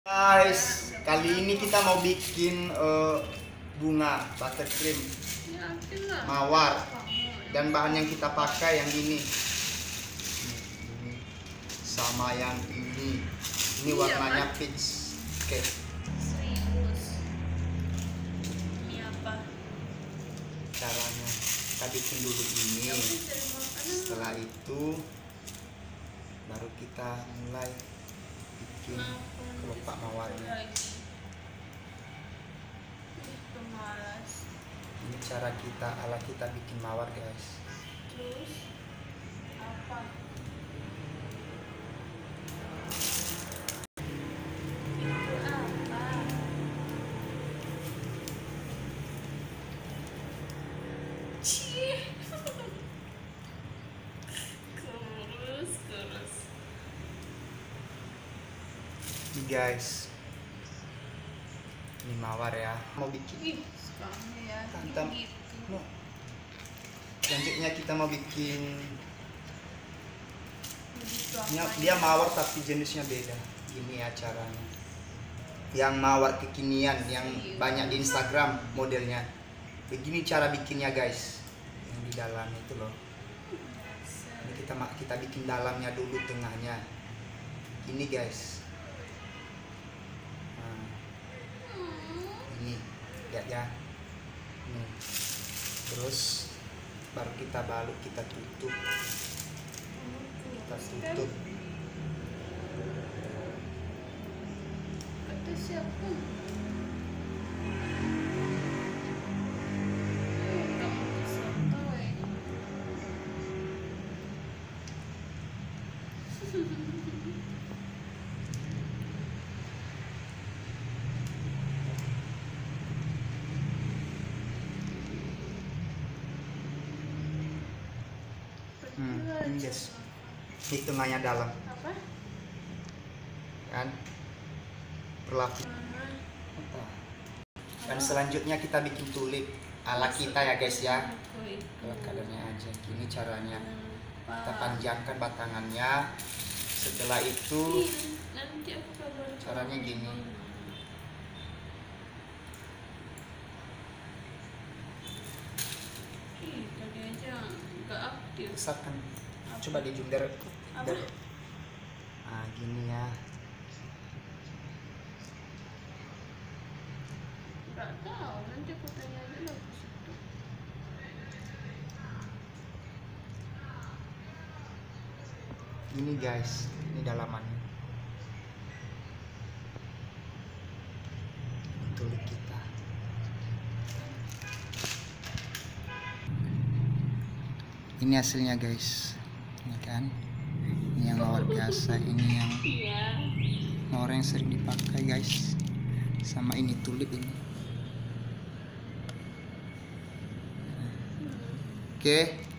Guys, kali ini kita mau bikin bunga buttercream mawar, dan bahan yang kita pakai yang ini sama yang ini warnanya peach. Oke. Ini apa? Caranya kita bikin dulu ini. Setelah itu baru kita mulai bikin kelopak mawarnya. Ini cara kita kita bikin mawar, guys. Terus apa? Itu apa? Cih. Kurus. Ini guys, ini mawar ya. Mau bikin Sekarang ya. Tantam. Gitu. Selanjutnya kita mau bikin Begitu dia mawar tapi jenisnya beda. Ini ya caranya. Yang mawar kekinian yang banyak di Instagram modelnya. Begini cara bikinnya, guys. Yang di dalam itu loh. Ini kita bikin dalamnya dulu, tengahnya. Ini, guys. Nah, ini lihat ya. Nih. Terus baru kita balut, kita tutup. Kata siapa? Kamu kesotoy. Ini guys. Ini tengahnya dalam. Apa? Kan? Berlaku. Dan selanjutnya kita bikin tulip ala kita ya, guys ya. Kalau kadarnya aja. Gini caranya. Kita panjangkan batangannya. Setelah itu Nanti aku kabar. caranya gini. Tadi aja nggak aktif. Besarkan. Coba di zoom dari. Apa? Nah, gini ya. Nggak tahu. Nanti aku tanya aja lah ke situ. Gini guys, ini dalamannya. Tulip kita. Ini hasilnya, guys. Ini kan. Ini yang luar biasa. Ini yang Iya. mawar yang sering dipakai, guys. Sama ini tulip ini. Oke.